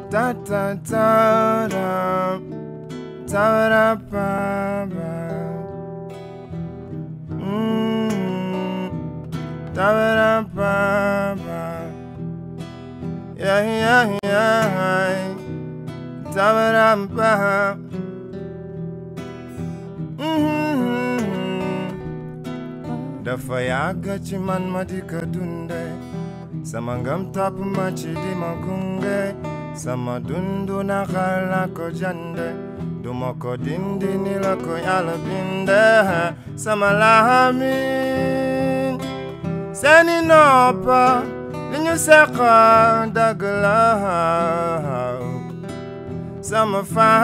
Da da da da da da ba ba. Da da ba ba. Yeah yeah yeah. Da da ba. Dafa yàgg ci man ma di ko dunde sama ngam topp ma ci di ma gunge sama dundu na xal la ko jande du ma ko dindi ni la ko Yàlla binde sama laamin seeni noppa li ñu seqa dëgg la sama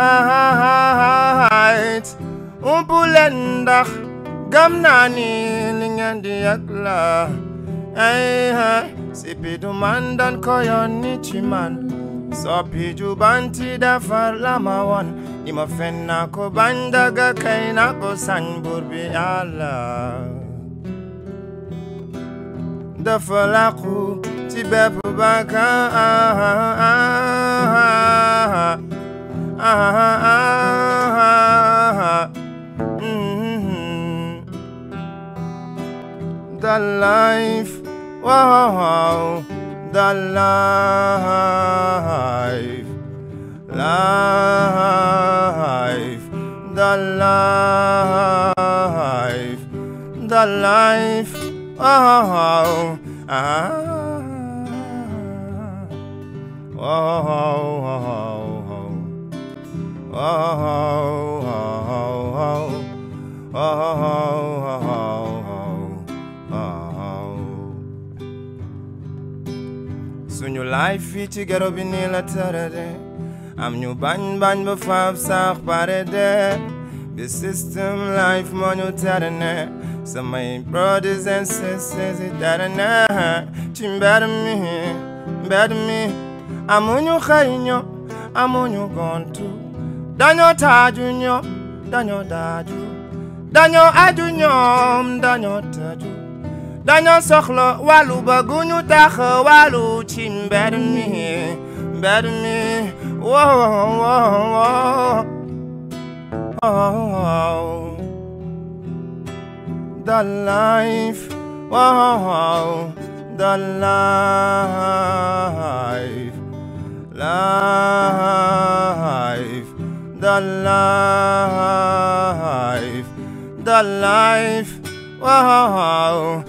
fight umpu leen ndax gam naa ni li ngeen di yëg la sipi du man dan ko yónni ci man soppi jubanti defar la ma won ni ma fen na ko bañ daga kay na ko sañ buur bi Yàlla dafa làqu ci bépp bakkaar the life, wow, the life, life, the life, the life, wow, suñu life fii ci gero bi nii la tërëde am ñu bañ ba faaf sax pare de bi system life moo ñu tere ne samay brothers and sisters yi tere ne ci mbedd mi amuñu xëy ño amuñu gontu dañoo taaju ño dañoo daaju dañoo aju ñoom dañoo tëju dañoo soxla wàllu bëgguñu tax wàllu ci mbedd mi wow the life wow the life life the life the life wow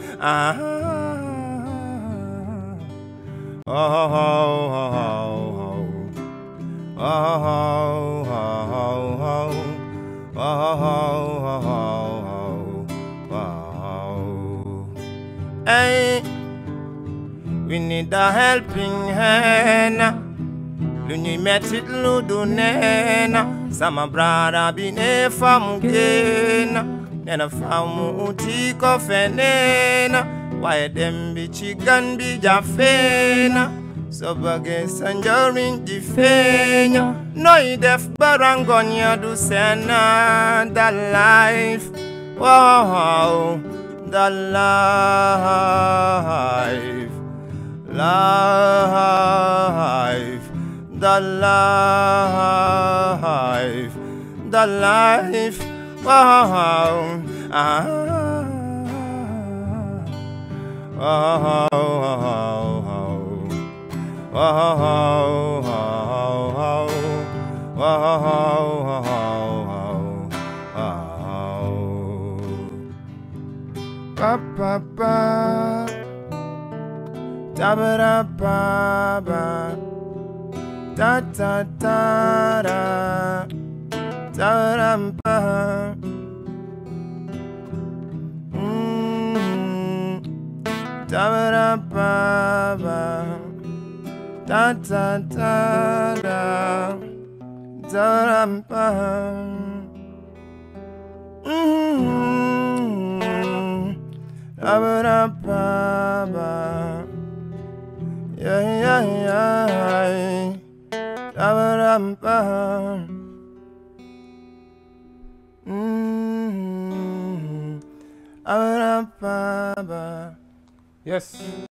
hey, we need a helping hand. Lu ñuy mettit lu du neena sama brada bi ne famu génna nena famu uti ko fenena waaye dem bi ci gan bi jafeena so bëgge sa njariñ di feeña nooy def barangoñ ya du sena the life wow the life life the life the life wow pa pa pa da ba da ba ba da da da da da da ba da ba da ba ba da da da da da da ba da ba da ba ba yeah yeah yeah da ba da ba da ba ba. Yes.